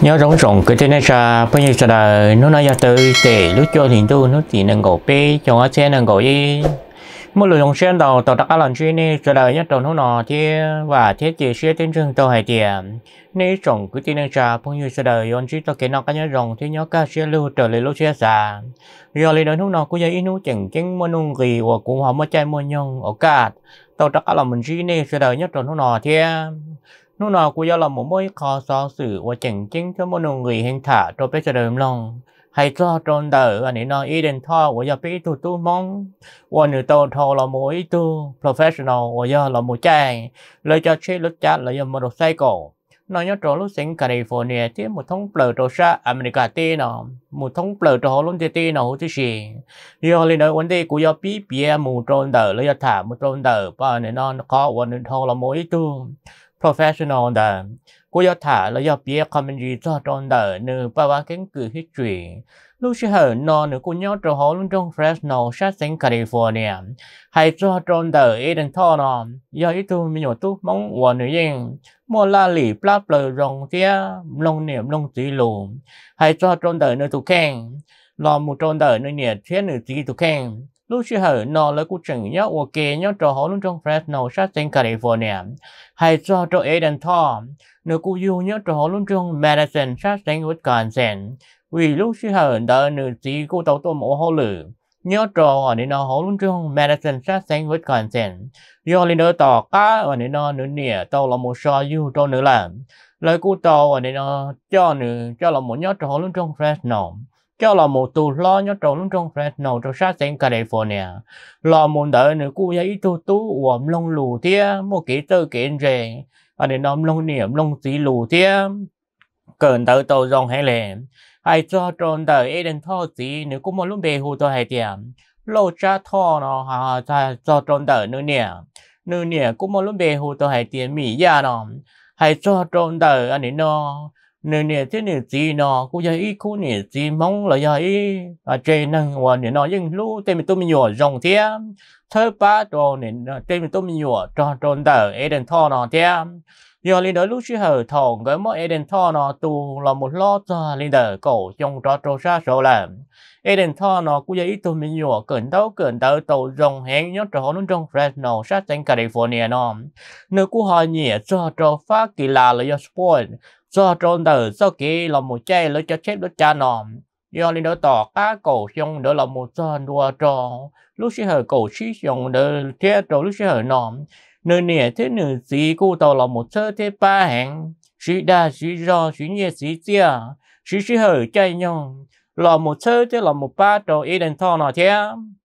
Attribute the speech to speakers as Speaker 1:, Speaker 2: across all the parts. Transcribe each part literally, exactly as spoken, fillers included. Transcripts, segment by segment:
Speaker 1: nhớ rong rong cái tên này ra bây giờ sẽ là nó nói ra tới để lúc cho thì tôi nó chỉ năng gỗ bê cho nó xe năng gỗ y một lần dùng xe đầu tàu đặc lần chuyên này sẽ là nhất đầu nó nọ thì và thiết kế xe tên trường tàu hải tiền nếu rong cái tên này ra bây giờ sẽ là yon chỉ tàu cái nó cái nhớ rong thì nhớ cả xe lưu trở lại lúc xe xa giờ lên đó nó nọ cũng vậy nó chẳng chẳng muốn nung gì và cũng họ mới chạy muốn nhung ở cả tàu đặc lần mình chuyên này sẽ là nhất đầu nó nọ thì nó nào cũng do là một mối khó so sự và chẳng chính cho một người hiện thả cho bây giờ đờm lòng hay cho tròn đời anh ấy nói ý đến thọ của giờ bây tu tu mong và nữ tàu thọ là một ý tu professional và giờ là một trai lời cho chơi lúc chat là giờ một đồ say cổ nói nhớ trò lúc sinh California thì một thông bờ trò sa America tê nó một thông bờ trò luôn tê tê nó thứ gì giờ lên đó vấn đề của giờ bí bia một tròn đời lời thả một tròn đời và này nó khó và nữ thọ là một ý tu professional đó, cô giáo thả là giáo viên community cho trong đời nữ bảo vệ kiến cử history, lúc xưa hở nó nữ cô nhớ trò họ luôn trong Fresno, sát sinh California, hay cho trong đời Eden Thor nó, do ít tu mình nhớ tu mong của nữ dân, mua la lì plap lờ rong tia, lông niệm lông chỉ lù, hay cho trong đời nữ tu khen, lo một trong đời nữ nhiệt thiên nữ chỉ tu khen. Lúc xưa hở nó là cô chẳng nhớ ok nhớ trò họ luôn trong Fresno, sát sinh California, hay cho trò Eden Thor, nếu cô yêu nhớ trò họ luôn trong Madison, sát sinh Wisconsin, vì lúc xưa hở đó nữ chỉ cô tàu tôm ở hồ lử, nhớ trò ở nơi nó họ luôn trong Madison, sát sinh Wisconsin, do lên đó tỏ cá ở nơi nó nữ nè tàu là một so yêu cho nữ làm, lời cô tàu ở nơi nó cho nữ cho là một nhớ trò họ luôn trong Fresno. Cho là một tù lo nhớ trốn luôn trong Fresno trong sát sinh California lo một đợi nữa cô ấy tu tú uổng lông lù tia một cái tơ kiện rề ở đây nó lông niệm lông tí lù tia cơn tới tàu dòng hay lệ hay cho trốn đời Eden Thor gì nếu cũng một lúc bề hù tôi hay tiệm lô cha Thor nó hà cho trốn đời nữa nè nữa nè cũng một lúc bề hù tôi hay tiệm mỹ gia nó hay cho trốn đời anh ấy nó nè nè thế nè gì nó cũng vậy ít cũng nè gì mong là vậy à trên năng và nè nó nhưng lúc tên mình tôi mình nhỏ rồng thế thơ ba đồ nè tên mình tôi mình nhỏ cho tròn tờ Eden Thor nó thế giờ lên đó lúc trước hở thòng cái mỗi Eden Thor nó tu là một lót cho lên đó cổ trong trò trò sa số làm Eden Thor nó cũng vậy tôi mình nhỏ cẩn tấu cẩn tấu tàu rồng hẹn nhớ trò nó trong Fresno sát sinh California nó nếu cũng hỏi nhẹ cho trò phát kỳ lạ là do sport do tròn đời sau khi là một chai lấy cho chết đốt cha nòm do lên đó tỏ cá cổ xong đó là một son đua trò lúc xưa hở cổ xí xong đó thế rồi lúc xưa hở nòm nơi nè thế nửa gì cô tàu là một sơ thế ba hẹn xí đa xí do xí nhẹ xí chia xí xí hở chai nhông là một sơ thế là một ba trò Eden Thor nó thế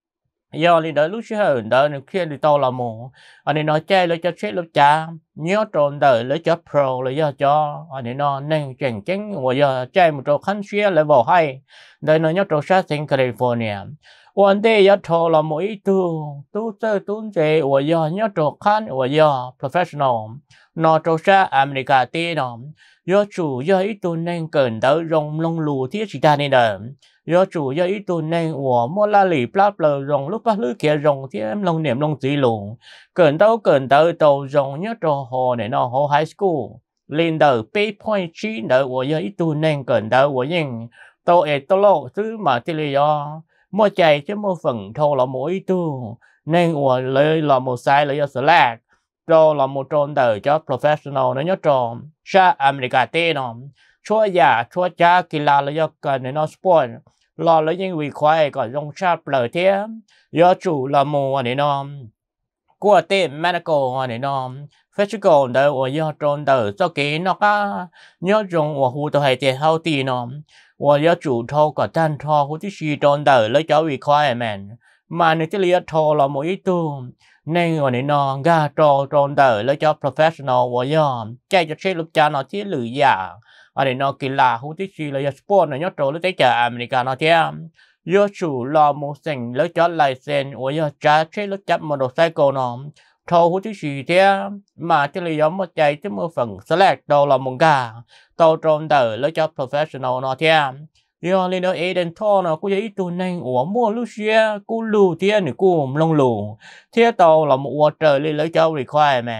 Speaker 1: do lên đó lúc xưa hở đó nếu kia đi tàu là một anh ấy nói chơi lấy cho chết lúc cha nhớ tròn đời lấy cho pro lấy cho cho anh ấy nói nên chẳng chẳng và giờ chơi một trò khăn xuyên level hai đây nó nhớ trò sát sinh California vấn đề giờ trò là mỗi tu tu chơi tu chơi và giờ nhớ trò khăn và giờ professional nó trò sát America tê nó do chủ do ít tu nên cần tới rong lông lù thiết chỉ ta nên đời do chủ do ít tu nên của mua la lì plap lờ rong lúc bắt lưới kia rong thì em lông niệm lông gì luôn cần tao cần tới tàu rong nhớ trò hồ này nó hồ high school lên đời pay point chín đời của do ít tu nên cần tới của những tàu ấy tàu lô thứ mà thì là do mua chạy chứ mua phần thô là mỗi tu nên của lấy là một sai là do slack cho là một tròn đời cho professional nó nhớ tròn sa America tê nó chúa già chúa cha kỳ lạ là do cần nó sport lo lấy những vị khoai còn trong sáp lời thế do chủ là mùa này nó của tên medical này nó physical đời của do tròn đời cho kỹ nó có nhớ trong của hù tôi hay tiền healthy nó và do chủ thâu có tan thâu hù tí xì tròn đời lấy cho vị khoai man mà nếu cái lý thâu là một ít tu nên ở đây nó ga trò tròn đời lấy cho professional và do chạy cho chết lúc cha nó thiết lử giả ở đây nó kỳ lạ hữu tích gì là sport này nhớ trò lấy tới cả America nó thế do chủ lo một sinh lấy cho license và do cha chết lúc chấp motorcycle nó thâu hữu tích gì thế mà cái lý do một chạy chứ một phần select đâu là một gà tàu tròn đời lấy cho professional nó thế do lên đó Eden Thor nó cũng vậy tụi nên ủa mua lúc xưa cô lù thế này cô lông lù thế tàu là một water lên lấy cho requirement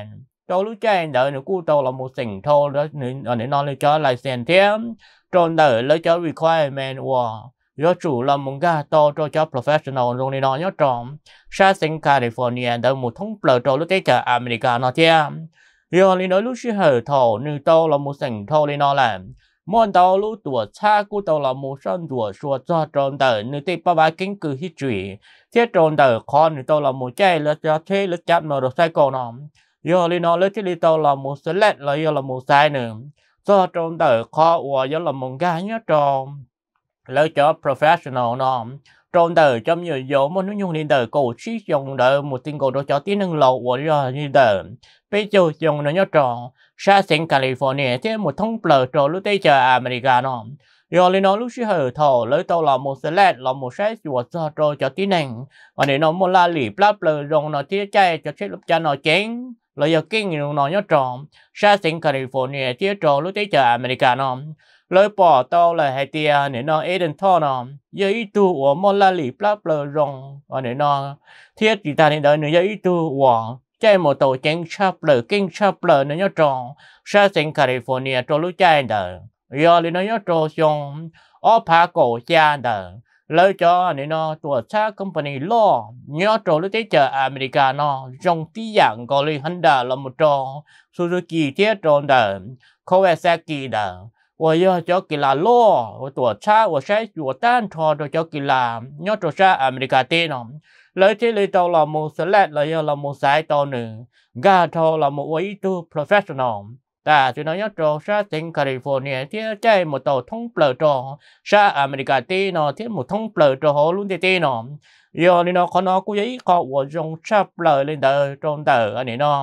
Speaker 1: tàu lúc chạy đợi nữa cú tàu là một tỉnh thô đó nữa để nó lấy cho lại sen thêm tròn đợi lấy cho requirement wow do chủ là một gà to cho cho professional rồi này nó nhớ tròn sa sinh California đợi một thông bờ trâu lúc tới cả America nó thêm do lý nói lúc xưa hở thổ nữ tàu là một tỉnh thô lên nó làm món tàu lúc tuổi cha cú tàu là một sân tuổi xua cho tròn đợi nữ tây ba ba kinh cử history thiết tròn đợi con nữ tàu là một chạy là cho thế là chặt mà được sai cầu nó giờ li nó lấy thì tao là một select là giờ là một sai nữa do trong đời khó và giờ là một cái nhớ trong lấy cho professional nó trong đời trong nhiều dấu một nó dùng đi đời cổ trí dùng đời một tiếng cổ đó cho tiếng nâng lầu và giờ như đời bây giờ dùng nó nhớ trong sa sinh California thế một thông bờ cho lúc tây chờ America nó giờ li nó lúc xưa hở thổ lấy tao là một select là một sai chuột cho cho tiếng nâng và để nó một la lì bla bla dùng nó chia chạy cho chết lúc cha nó chén lời giờ kinh nghiệm nó nhớ tròn sa sinh California chia trò lúc tới chờ America nó lời bỏ tao là hai tia để nó Eden thọ nó giờ ít tu của Molali plap lờ rong và để nó thiết chỉ ta nên đợi nữa giờ ít tu của chạy một tàu chén chắp lờ kinh chắp lờ nó nhớ tròn sa sinh California trò lúc chạy đợi giờ thì nó nhớ trò xong ở phá cổ cha đợi lời cho nên nó tuổi cha company lo nhớ trò lúc tới chờ America nó trong tí dạng gọi là Honda là một trò Suzuki thiết trò đờ Kawasaki đờ và giờ cho kỳ là lo tuổi cha và sẽ tuổi tan trò rồi cho kỳ là nhớ trò cha America tên nó lời thế lời tao là một select là giờ là một sai tao nữa gà tao là một ý tu professional ta chỉ nói nhớ trò sa sinh California thì chạy một tàu thông bờ trò sa America tê nó thì một thông bờ trò họ luôn tê tê nó giờ này nó có nó cũng giấy có của dùng sa bờ lên đời trong đời anh ấy nó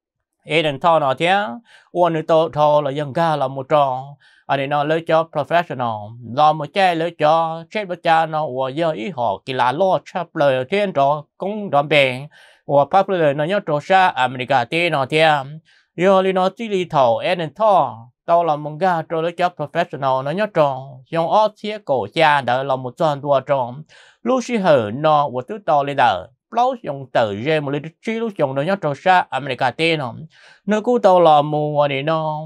Speaker 1: Eden thọ nó thế ôn nữa tàu thọ là dân ga là một trò anh ấy nó lấy cho professional do một chạy lấy cho chết bất cha nó và giờ ý họ kỳ lạ lo sa bờ thiên trò cũng đòn bèn và popular nó nhớ trò sa America tê nó thế giờ li nó chỉ li thầu Eden thọ tao là một gà cho lấy cho professional nó nhớ tròn dùng ớt chia cổ cha đợi là một tròn tua tròn lúc xí hở nó của tứ tao lên đợi lâu dùng từ dê một little chi lúc dùng nó nhớ tròn sa America tên nó nơi cũ tao là mùa này nó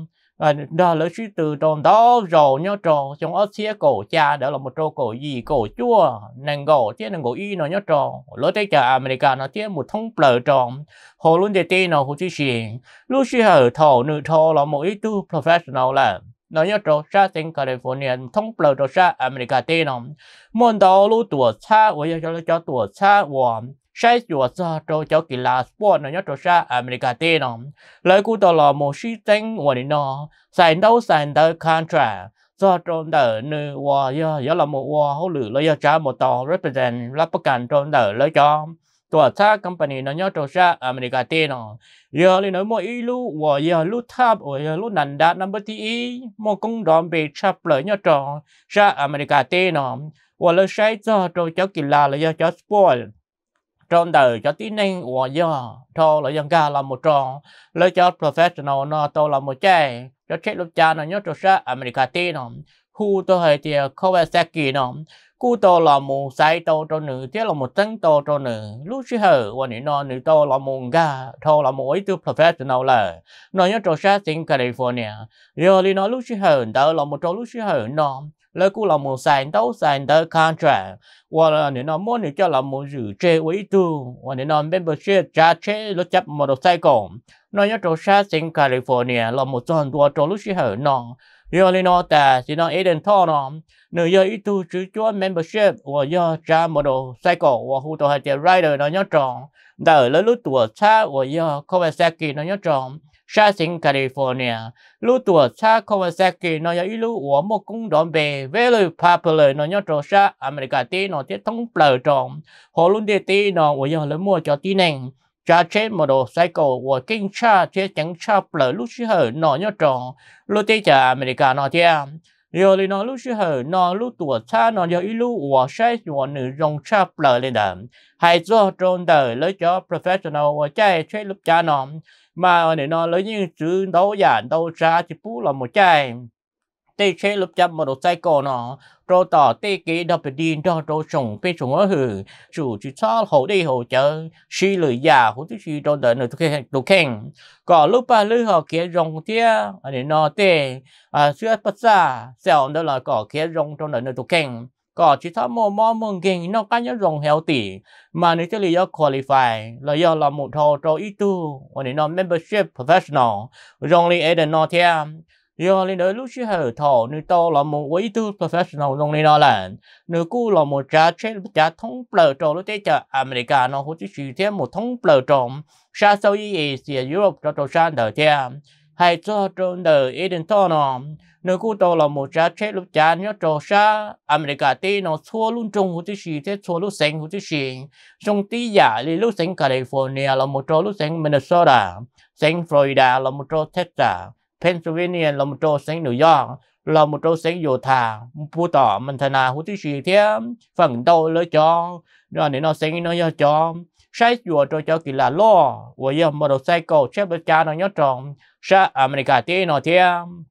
Speaker 1: đó lấy suy từ tròn đó rồi nhớ tròn dùng ớt chia cổ cha đợi là một trò cổ gì cổ chua nàng cổ chứ nàng cổ y nó nhớ tròn lấy tới cho America nó chứ một thông bờ tròn hồ luôn để tên nó hồ chí xuyên lúc xí hở thầu nữ thầu là một ý tu professional là nó nhớ trò sa sinh California thông bờ trò sa America tên nó môn đó lúc tuổi cha và cho cho tuổi cha và sai chuột cho cho cho kỳ là sport nó nhớ trò sa America tên nó lấy cú tao là một sĩ tính và nó sai đấu sai đấu contract do trong đời nữ và giờ giờ là một và hỗ lử lấy cho một tàu represent làประกัน trong đời lấy choตัวท่า company nó nhớ trò sa America tên nó giờ lên nói mỗi ý lu và giờ lu tháp và giờ lu nành đạt number tí một công đoạn về chắp lời nhớ trò sa America tên nó và lấy sai cho cho cho kỳ là là cho sport trong đời cho tí nên và giờ thôi là dân ca là một trò lấy cho professional nó tôi là một trái cho chết lúc cha nó nhớ trò sa America tên nó khu tôi hay thì Kawasaki nó cú to là một sai to cho nữ thế là một tấn to cho nữ lúc xí hở và nữ nó nữ to là một gà thâu là một ý tư professional là nó nhớ trò sa sinh California giờ thì nó lúc xí hở đó là một trò lúc xí hở nó lấy cú là một sai đấu sai đấu contract và là nữ nó muốn nữ cho là một dự trễ ý tư và nữ nó membership trả chế lúc chấp motorcycle nó nhớ trò sa sinh California là một trò tua trò lúc xí hở nó giờ thì nó ta chỉ nó Eden thọ nó nơi giờ ít tu chữ chúa membership và giờ trả motorcycle và hỗ trợ hệ rider nó nhớ tròn đợi lấy lúc tuổi cha và giờ Kawasaki nó nhớ tròn sa sinh California lúc tuổi cha Kawasaki nó giờ ít lúc của một công đoạn về very popular nó nhớ tròn sa America tí nó thiết thống bờ tròn họ luôn để tí nó và giờ lấy mua cho tí này cha chế motorcycle và kinh cha chế chẳng cha bờ lúc xí hở nó nhớ tròn lúc tí cho America nó thế giờ thì nó lúc xưa hở nó lúc tuổi cha nó giờ ít lúc của sai của nữ dùng chắp lời lên đàm hay do trong đời lấy cho professional và chạy chơi lúc cha nó mà để nó lấy những chữ đấu giản đấu ra thì phú là một chạy tê chế lúc chăm một đồ sai cổ nó rồi tỏ tê kế đập đi cho rồi trồng bên trồng ở hử chủ chỉ cho hậu đi hậu chờ xí lười già hữu tí xí rồi đợi nữa tôi khen tôi khen có lúc ba lưỡi họ kia rong tia anh ấy nói tê à xưa bắt ra xẻo đó là có kia rong trong đợi nữa tôi khen có chỉ thọ mò mò mong kinh nó cá nhớ rong heo tỷ mà nếu cho lý do qualify là do là một thầu cho ít tu anh ấy nói membership professional rong li ở đây nói theo do lên đó lúc chứ hở thọ nếu to là một quý tư professional trong này nó là nếu cũ là một trả chết trả thống bờ trò lúc thế cho America nó hỗ trợ chỉ thêm một thống bờ trò xa sau ý Asia Europe cho trò sang đời theo hay cho trong đời Eden to nó nếu cũ to là một trả chết lúc trả nhớ trò xa America thì nó xua luôn trong hỗ trợ chỉ thế xua lúc sinh hỗ trợ chỉ trong tí giả thì lúc sinh California là một trò lúc sinh Minnesota sinh Florida là một trò Texas Pennsylvania là một chỗ sinh New York là một chỗ sinh Utah Utah Montana hữu tí gì thế phần đầu lấy cho rồi để nó sinh nó cho cho sai chùa cho cho kỳ là lo và giờ motorcycle chép được cha nó nhớ tròn sa America thế nó thế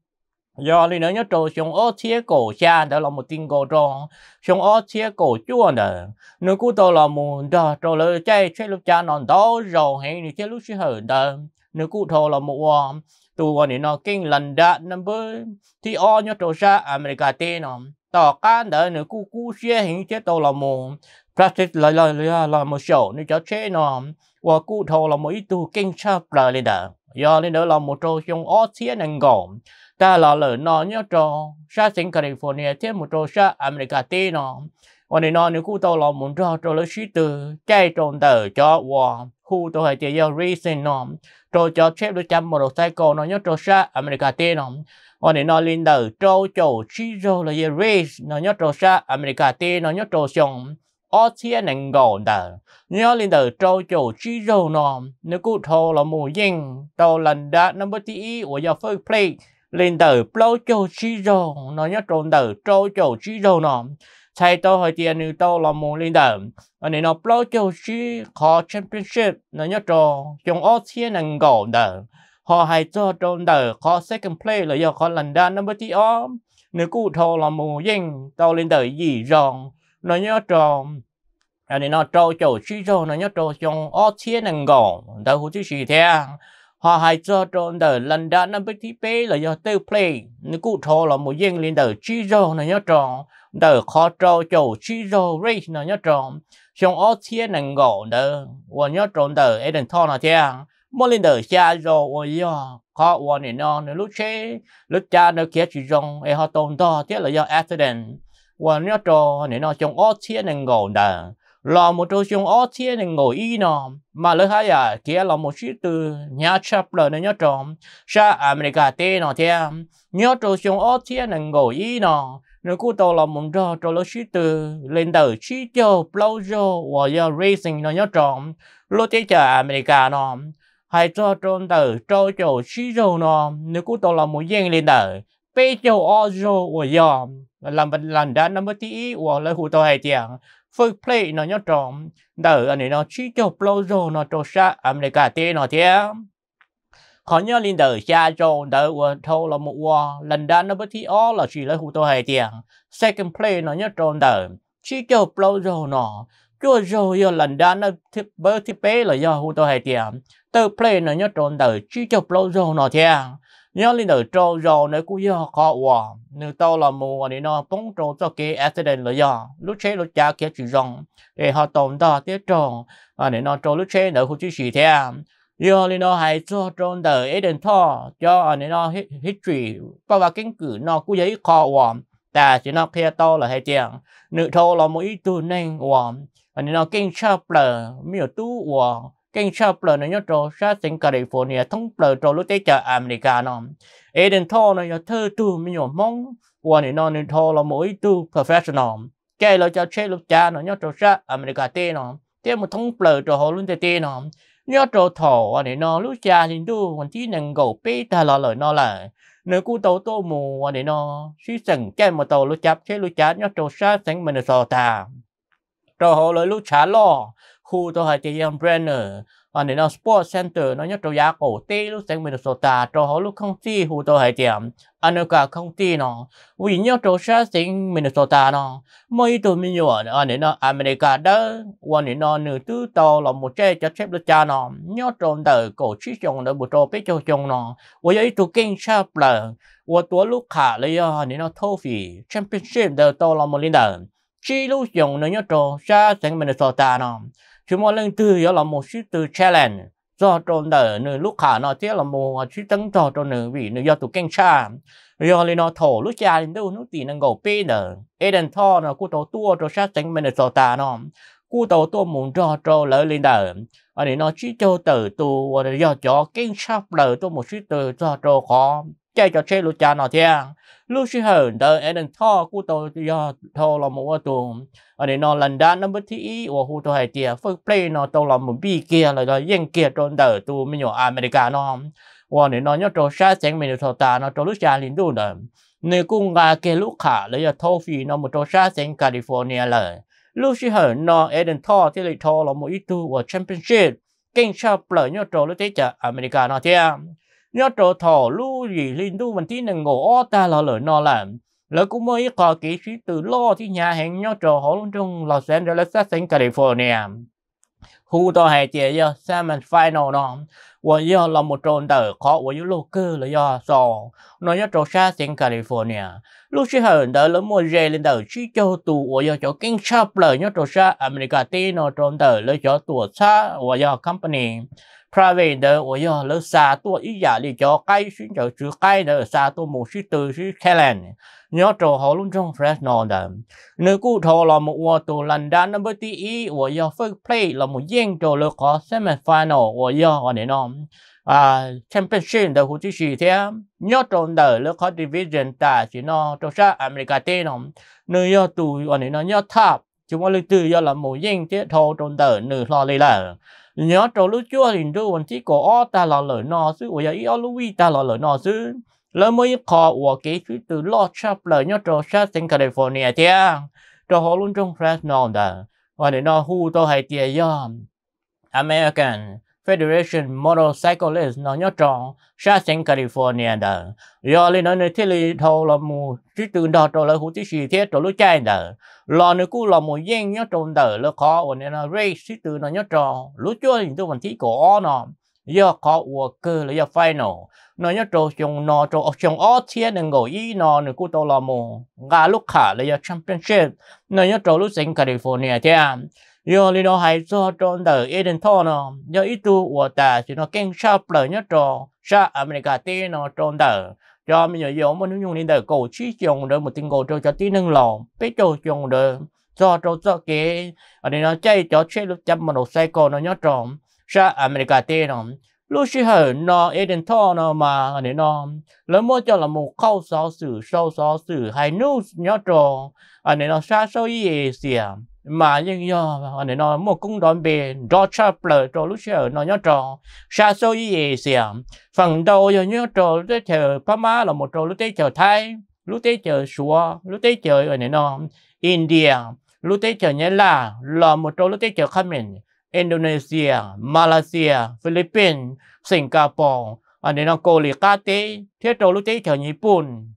Speaker 1: do lý nó nhớ tròn xong ở thiết cổ cha đó là một tin cổ tròn xong ở thiết cổ chua nè nếu cú tôi là một đó rồi lấy chạy chạy lúc cha nó đó rồi hay như thế lúc xí hở đó nếu cú thôi là một tụi này nó kinh lần đã number thì ở nhớ trò ra America tên nó tỏ cá đỡ nữa cú cú xe hình chế tàu là một practice là là là là một show nếu cho chế nó và cú thầu là một ít tu kinh chấp là lên đó do lên đó là một trò trong ở thiết năng gồm ta là lời nó nhớ trò ra sinh California thêm một trò ra America tên nó và này nó nếu cú tàu là một trò trò lấy sĩ từ chạy tròn tờ cho và khu tôi hay chỉ do reason nó rồi cho chép được trăm motorcycle nó nhớ trò xa America tên nó và để nó lên đầu trâu chỗ chi rồi là gì race nó nhớ trò xa America tên nó nhớ trò xong ở thiên năng gòn đầu nhớ lên đầu trâu chỗ chi rồi nó nếu cụ thô là mùa dinh tàu lần đã number tí của do first plate lên đầu plau chỗ chi rồi nó nhớ trò đầu trâu chỗ chi rồi nó thay tôi hỏi tiền nếu tôi là một linh đầm anh ấy nó pro châu chi khó championship nó nhớ trò trong ở thiên năng gạo đờ họ hay cho trong đờ khó second play là do khó lần đa number tí ó nếu cụ thô là một dinh tôi lên đời gì rong nó nhớ trò anh ấy nó trò châu chi rồi nó nhớ trò trong ở thiên năng gạo đờ hữu chứ gì thế họ hay cho trong đời lần đa number tí bé là do tiêu play nếu cụ thô là một dinh lên đời chi rồi nó nhớ trò đời khó trâu chỗ chi rô race nó nhớ trộm xong ở thiên năng gỗ đời và nhớ trộm đời Eden Thor nó thế mỗi lần đời xa rô và do khó và này nó nó lúc chế lúc cha nó kia chỉ rong ấy họ tồn to thế là do accident và nhớ trộm này nó xong ở thiên năng gỗ đời là một chỗ xong ở thiên năng gỗ y nó mà lấy hai à kia là một sĩ từ nhà chấp lời nó nhớ trộm sa America tê nó thế nhớ trộm xong ở thiên năng gỗ y nó nếu cô tàu là một trò trò lối sĩ từ lên đầu chi cho plau cho và do racing nó nhớ trộm lối thế cho America nó hay cho tròn đầu trò cho chi cho nó nếu cô tàu là một dân lên đầu bê cho ozo và do làm vật lần đã năm mươi tí và lấy hụt tàu hay tiền first play nó nhớ trộm đầu anh ấy nó chi cho plau cho nó cho sa America thế nó thế họ nhớ lên đời xa cho đời của thâu là một quả lần đa nó bất thi ó là chỉ lấy hụt tôi hay tiền second play nó nhớ tròn đời chỉ cho plau rồi nó cho rồi giờ lần đa nó tiếp bớt tiếp bé là do hụt tôi hay tiền third play nó nhớ tròn đời chỉ cho plau rồi nó theo nhớ lên đời trâu rồi nếu cũng do khó quả nếu tao là một để nó bóng trâu cho cái accident là do lúc chế lúc cha kia chỉ rong để họ tồn ta tiếp trâu để nó trâu lúc chế nữa cũng chỉ chỉ theo giờ thì nó hay cho trong đời Eden Thor cho anh ấy nó history bao và kiến cử nó cũng giấy khó warm ta chỉ nó kia to là hay tiền nữ thô là một ít tu nên warm anh ấy nó kinh chấp là miêu tu warm kinh chấp là nó nhớ cho sát sinh California thông bờ cho lúc tết cho America nó Eden Thor nó nhớ thơ tu miêu mong warm này nó nữ thô là một ít tu professional cái là cho chơi lúc cha nó nhớ cho sát America tê nó thế một thông bờ cho họ luôn tê tê nó nhớ trò thổ anh ấy nó lúc cha thì tu còn chỉ năng gầu bê ta là lời nó là nếu cú tàu tô mù anh ấy nó suy sẵn cái một tàu lúc chắp chế lúc chá nhớ trò sát sánh mình sò ta trò họ lời lúc chá lo khu tôi hay tiền Brenner anh nên nó Sport Center nó nhớ trâu giá cổ tê lúc sáng Minnesota trâu họ lúc không ti hù tôi hay tiệm anh ở cả không ti nó vì nhớ trâu sáng sáng Minnesota nó mấy tụi mình nhớ anh nên nó America đó anh nên nó nửa thứ tàu là một trái cho xếp được cha nó nhớ trâu đời cổ chỉ trồng đời một trâu biết trâu trồng nó vì vậy tụi kinh sắp là và tuổi lúc khá lấy anh nên nó thâu phí championship đời tàu là một liên đời chỉ lúc trồng nó nhớ trâu sáng sáng Minnesota nó chúng mà lần từ đó là một sự từ challenge do trong đời nơi lúc khả nó tiếc là một sự tấn cho trong nơi vì nơi do tụ kinh cha do lên nó thổ lúc cha lên đâu nó chỉ năng gầu pê nở Eden Thor nó cú tàu tua cho sát tính Minnesota nó cú tàu tua muốn cho cho lỡ lên đời anh nó chỉ cho từ tu và do cho kinh sắp lỡ tôi một sự từ cho cho khó chạy cho chơi lúc cha nó thiang lúc sĩ hờn đời Eden Thor cú tàu do thô là một tụ anh nó lần đã number three và hú tôi hay tiệt first play nó tàu là một bi kia là đó yên kia trong đời tu mình ở America nó và nó nhớ trâu sát sáng Minnesota nó trâu lúc cha liền đủ đời nếu cũng là cái lúc khả lấy thâu phí nó một trâu sát sáng California là lúc sĩ hờn nó Eden Thor thì lại thâu là một ít tu và championship kinh sắp lợi nhớ trâu lúc thế chả America nó thiang nhớ trâu thổ lúc gì liền đủ mình tí nâng ngộ ta là lợi nó làm lỡ cũng mới có kỹ sĩ từ lo thì nhà hẹn nhớ trò họ luôn trong Los Angeles sáng California hú to hay tiệt do Salmon Final nó và do là một tròn tờ khó và lô cơ là do sò nó nhớ trò xa sáng California lúc sĩ hờn đỡ lớn một dây lên tờ chỉ cho tù và do cho kinh sắp lời nhớ trò xa America tí nó tròn tờ lấy cho tùa xa và do company private đỡ và do lớn xa tùa ý giả đi cho cái xin cho chữ cái đỡ xa tùa một sĩ từ sĩ Kellen nhớ trò họ luôn trong Fresno đó nếu cụ thọ là một ô tô London number three và do first play là một giang trò lực có semifinal và do ở đây nó à championship đầu hữu chỉ thế nhớ trò đời lực có division ta chỉ nó trong sát America tên nó nơi do tù ở đây nó nhớ tháp chúng ta lưu từ do là một giang thế thọ trong đời nửa lo lấy là nhớ trò lúc chúa hình đô vẫn chỉ có ta là lời nó chứ và ý ở Louis ta là lời nó chứ lỡ mới khó và cái thứ từ lo chắp lời nhớ trò sát στην California thế trò họ luôn trong Fresno đó và để nó hú tôi hay tiệt do American Federation Motorcyclist nó nhớ trò sát στην California đó do lên nó nơi thế li thâu là một thứ từ đó trò là hú tí xì thế trò lúc chạy đó lo nữa cũng là một giang nhớ trò đó là khó và nên nó race thứ từ nó nhớ trò lúc chúa thì tôi vẫn thấy có nó do khó và cơ là do final nó nhớ trâu trong nó trâu trong ở thiên đừng gọi ý nó nữa cũng tao là một gà lúc khả là do championship nó nhớ trâu lúc sinh California thế à do lý nó hay do trong đời Eden Thor nó do ít tu của ta chỉ nó kinh sắp lời nhớ trâu sa America tê nó trong đời cho mình nhớ giống mà nó dùng đến đời cổ chỉ dùng đời một tình cổ trâu cho tí nâng lò biết trâu dùng đời do trâu do cái ở đây nó chạy cho chết lúc chăm mà đồ xe cổ nó nhớ trâu sa America tê nó lúc sĩ hờn nó Eden Thor nó mà anh nó lớn mỗi cho là một câu sáu sử sâu sáu sử hay news nhớ trò anh nó xa xôi ý xìa mà nhưng do anh nó một cung đón bề do chắp lời cho lúc sĩ hờn nó nhớ trò xa xôi ý xìa phần đầu giờ nhớ trò lúc tới chờ Pama là một trò lúc tới chờ Thái lúc tới chờ Sua lúc tới chờ anh nó India lúc tới chờ Nhật là là một trò lúc tới chờ Khmer Indonesia, Malaysia, Philippines, Singapore, anh ấy nó cô lì cá tế, thế trâu lúc tế chờ Nhật Bản,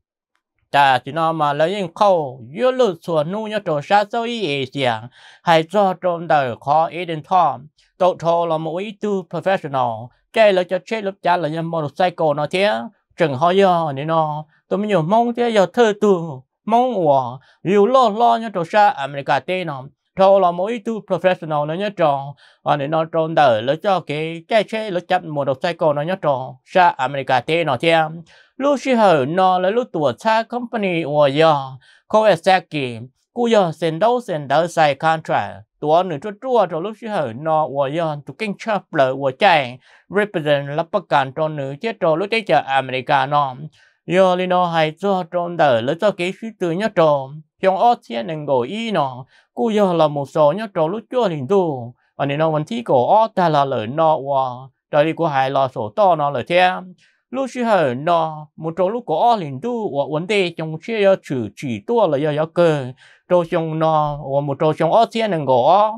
Speaker 1: ta chỉ nó mà lấy những khâu, yếu lực xuân nu nhớ trâu sát sâu ý Asia, hay do trong đời khó Eden Thor, tổ thô là một ý tư professional, chơi là cho chơi lúc cha là những motorcycle nó thế, chừng họ do anh ấy nó, tôi mới nhiều mong thế giờ thơ tư, mong của, yếu lo lo nhớ trâu sát America tế nó. Thôi là mỗi tu professional nó nhớ trò anh nó tròn đời lấy cho cái cái chế lấy chặt một đầu cycle nó nhớ trò sa America thế nó thế lúc xí hở nó lấy lúc tuổi xa company or do Kawasaki cú giờ sen đấu sen đấu sai contract tuổi nửa chút chua rồi lúc xí hở nó or do tụ kinh chấp lời or chạy represent lậpประกันcho nửa chết rồi lúc đấy chờ America nó giờ li nó hay cho tròn đời lấy cho cái suy từ nhớ trò trong ở thiên đừng gọi ý nó cú giờ là một số nhớ trò lúc chúa liền tu anh nên nó vẫn thi cổ ở ta là lời nó và đời đi của hai là số to nó lời theo lúc xưa hở nó một trò lúc cổ liền tu và vấn đề trong chia chữ chỉ tua là do do cơ trò trong nó và một trò trong ở thiên đừng gọi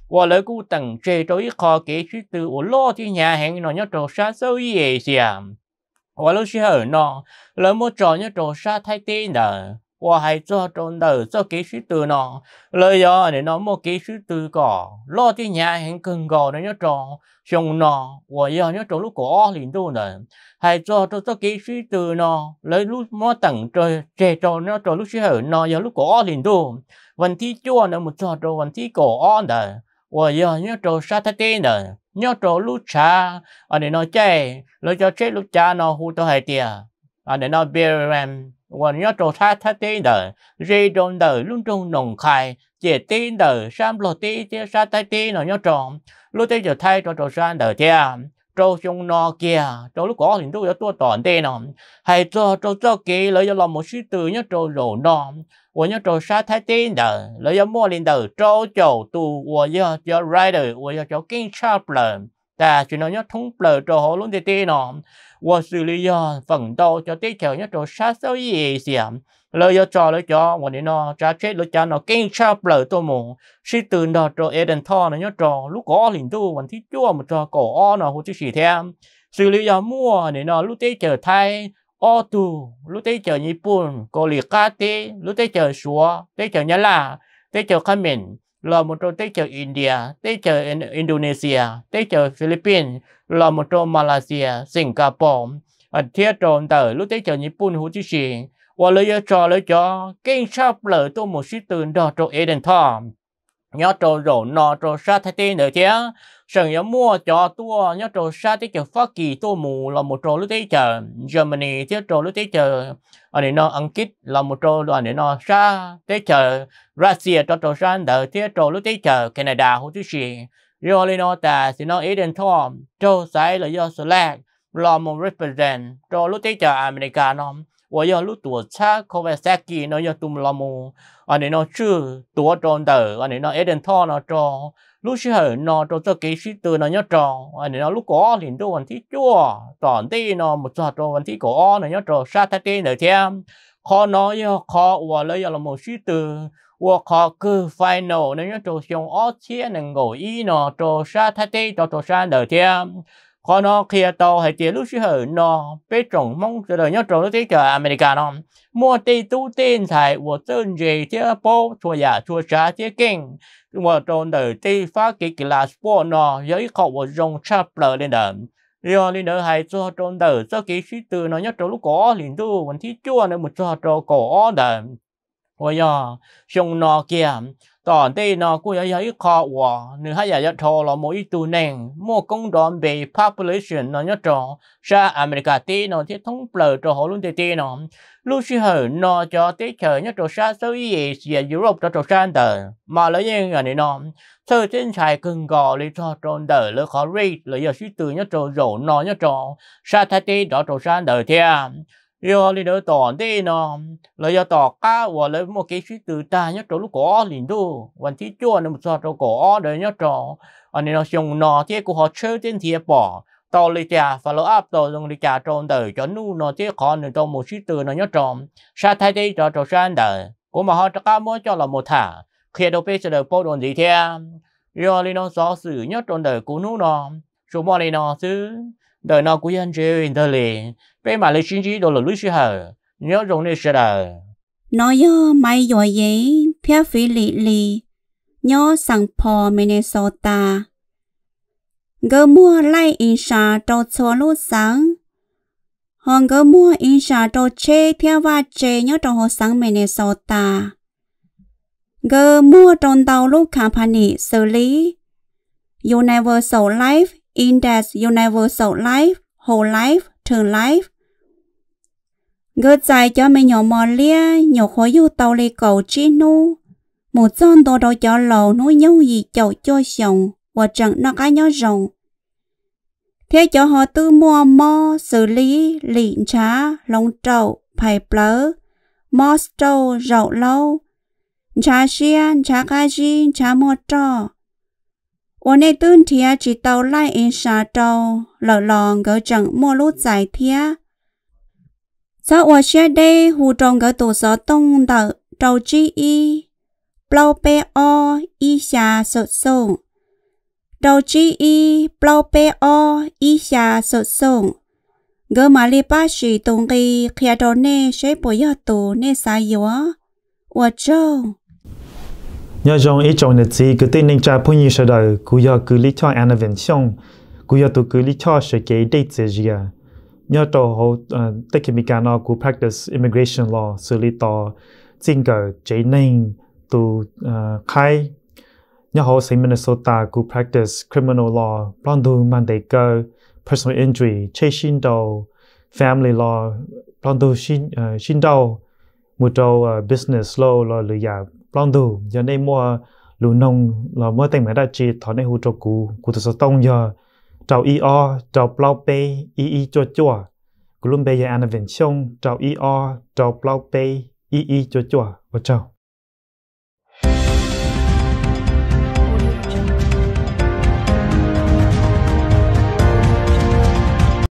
Speaker 1: 我来古等这周一考给许多我老的nhà hàng nó nhớ trò sát sâu gì xem我老是好呢，来么找nhớ trò sát太低的，我还做中的做给许多呢，来呀你那么给许多个，老的nhà hàng更高的nhớ trò xong nó, 我要nhớ trò lúc có liền đâu nè, hay cho cho cho cái suy từ nó, lấy lúc mà tặng trời trời trò nó trò lúc suy hở nó, giờ lúc có liền đâu, vấn thi chua nó một trò trò vấn thi có nè, 我要nhớ trò sát thế nè, nhớ trò lúc cha, anh ấy nói chơi, lấy cho chơi lúc cha nó hú to hay tiệt, anh ấy nói beer ram, 我nhớ trò sát thế nè, dây đông đời luôn trong nồng khai, chỉ tin đời sam lột tí chỉ sát thế nó nhớ trò lúc đấy giờ thay cho trò sang đời kia trò xong nó kia trò lúc có thì tôi có tua toàn tên nó hay cho trò cho kia lấy cho làm một sự từ nhớ trò rổ nó của nhớ trò sát thái tên đời lấy cho mua lên đời trò chầu tu của nhớ cho rider của nhớ cho kinh sharpler ta chỉ nói nhớ thông bờ trò họ luôn tên nó của xử lý do phần đầu cho tới chờ nhớ trò sát sâu gì xem lời cho trò lấy cho của nó trả chết lấy cho nó kinh sharpler tôi muốn sĩ từ đó cho Eden Thor nó nhớ trò lúc có liền tu vẫn thích chua một trò cổ nó hỗ trợ gì thêm xử lý giờ mua để nó lúc tới chờ thay ô tu lúc tới chờ Nhật Bản có liệt cá tế lúc tới chờ Súa tới chờ Nhật Bản tới chờ Khmer là một trò tới chờ India tới chờ Indonesia tới chờ Philippines là một trò Malaysia Singapore ở thiết trò tới lúc tới chờ Nhật Bản hỗ trợ gì và lời cho lời cho kinh sắp lời tôi một sĩ từ đó cho Eden Thor nhớ trò rổ nó trò sát thái tên nữa chứ sẵn nhớ mua cho tôi nhớ trò sát tới chờ Pháp Kỳ tôi mù là một trò lúc tới chờ Germany chứ trò lúc tới chờ ở đây nó Anh Kích là một trò ở đây nó sát tới chờ Russia cho trò sát đỡ chứ trò lúc tới chờ Canada hỗ trợ gì rồi lên nó ta thì nó Eden Thor trò sai là do select là một represent trò lúc tới chờ America nó 我要录多差，可为啥子呢？要读了么？อันนี้nó chưaตัวจนเตออันนี้nó Eden Thor nó cho lúc xưa hở nó cho cho cái sĩ từ nó nhớ choอันนี้nó lúc có liền tôiวันที่ชั่วตอนที่nó một cho choวันที่có nó nhớ cho sát thái tên nữa thêm khó nói khó và lấy là một sĩ từ và khó cứ final nó nhớ cho xong ở chia nên ngồi ý nó cho sát thái tên cho cho sát nữa thêm khó nó kia tàu hay tiền lúc xưa hở nó bé trồng mong cho đời nhớ trồng lúc tới chờ America nó mua tê tu tên thải của chân gì thế bố chùa giả chùa trả thế kinh mà trồng đời tê phá cái cái là sport nó với khẩu của dòng chapter lên đời rồi lên đời hay cho trồng đời cho cái sĩ từ nó nhớ trồng lúc có liền tuวันที่ชั่วnó một cho trồng có đời bây giờ xong nó kiaตอนที่นอกูอยากให้ข้อว่าหนึ่งให้อยากจะโทรเราโมอีตัวหนึ่งมั่วกงดอนเบย์ population นอเนี่ยจอชาอเมริกาตีนอที่ทั้งเปลือกจอหัวลุ่นตีนอลูกชื่อเหนอจอที่เฉยเนี่ยจอชาโซเอเชียยุโรปจอจอชาเดอร์มาแล้วยังไงนี่นอเธอเส้นชายกึ่งก่อเลยจอจอนเดอร์เลยขอรีดเลยอยากชื่อตัวเนี่ยจอโรนอเนี่ยจอชาทัตตีจอจอชาเดอร์เทียrồi đi đỡ tòn đi nó rồi giờ tỏ cá và lấy một cái suy từ ta nhớ trò lúc có liền đâuวันที่ชั่วnó một số trò có để nhớ trò anh nó xong nó thế của họ chơi trên thiệp bỏ tao lấy trả follow up tao dùng lấy trả tròn đời cho nu nó thế khó nữa tao một suy từ nó nhớ trò sát thay đi trò trò sang đời của mà họ tất cả mỗi cho là một thả khi đâu biết sẽ được bao đồn gì thế rồi đi nó rõ xử nhớ tròn đời của nu nó số bao này nó chứ đời nó cũng yên chơi đời lì bé mà lấy chính trị đồ là lúc xưa hở nhớ rồi này sẽ là
Speaker 2: nói yo mai yo ye phía phi lì lì nhớ sang po Minnesota gỡ mua lại in sa trâu xóa lúa sáng hòn gỡ mua in sa trâu chê phía va chê nhớ trâu hồ sáng Minnesota gỡ mua trâu tàu lúc company xử lý Universal Life Index Universal Life Whole Life Term Life gỡ dài cho mình nhỏ mò lia nhỏ khối yêu tàu lì cầu chi nu một con đồ đồ cho lầu nuôi nhau gì chậu cho sống và chẳng nó cái nhỏ rồng thế cho họ tư mua mò xử lý lịn trá lông trậu phải plớ mò trâu rậu lâu trá xiên trá cá gì trá mò trò ổn này tương thịa chỉ tàu lại in xa trâu lỡ lòn gỡ chẳng mua lút dài thịa sau ở xe đây hù trồng gỡ tổ gió tông đỡ trâu chi y bao bê o y xà sột sông đầu chi y bao bê o y xa sốt sông gỡ mà li ba sĩ tung kỳ khía đồ nê sẽ bồi yo tù nê xa yếu ua châu
Speaker 3: nhớ rằng ý trong nhật gì cứ tin nên cha phụ nữ sẽ đời cú yo cứ lý cho intervention cú yo tụ cứ lý cho sẽ cái date gì à nhớ tổ hồ tất cả mình nó cú practice immigration law xử lý tòa chính cái chế nên tụ khai nhớ hồ sinh Minnesota cú practice criminal law plan du man đề cơ personal injury chế xin đầu family law plan du xin xin đầu một đầu business law là lựa chọn plan du giờ này mua lúa nông là mua tiền mấy đại chi thọ này hỗ trợ cú cú tự sản tông giờ trào e o trào plau pay e e chua chua cú luôn bây giờ intervention trào e o trào plau pay e e chua chua và chào